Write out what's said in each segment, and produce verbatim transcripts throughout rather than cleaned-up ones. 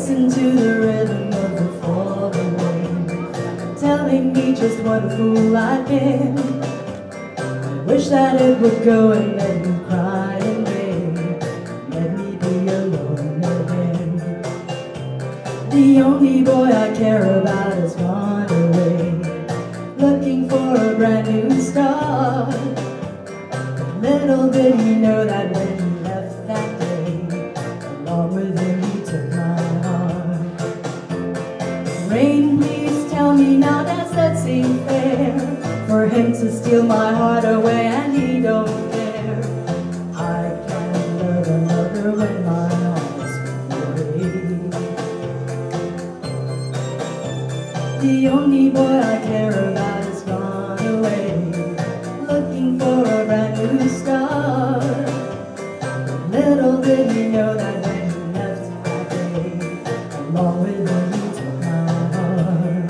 Listen to the rhythm of the falling rain, telling me just what a fool I've been. I wish that it would go and let me cry in vain, let me be alone again. The only boy I care about has gone away, looking for a brand new start. Little did he know that when he left that day, along with him he took my heart. Rain, please tell me now, does that seem fair, for him to steal my heart away and he don't care? I can't love another when my heart's away. The only boy I care about has gone away, looking for a brand new start. Little did he know that when he left that day, along with him he took my heart.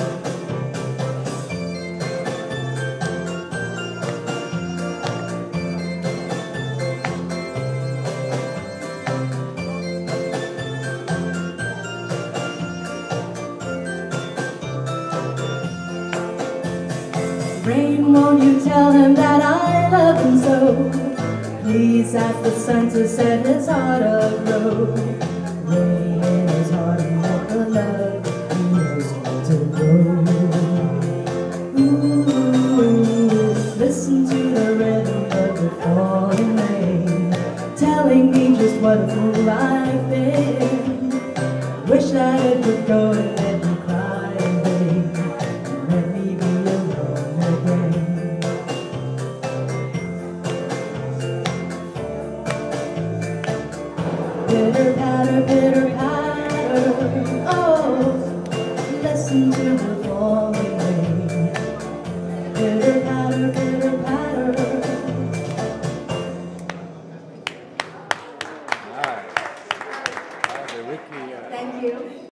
Rain, won't you tell him that I love him so? Please ask the sun to set his heart aglow. Rain in his heart and hope the love he knows how to grow. Ooh, listen to the rhythm of the falling rain, telling me just what a fool I've been. Wish that it would go and let me cry in vain, and let me be alone again. Pitter patter, pitter patter, oh, listen to the falling rain. Pitter patter, pitter patter. All right. All right, Ricky, uh, Thank you.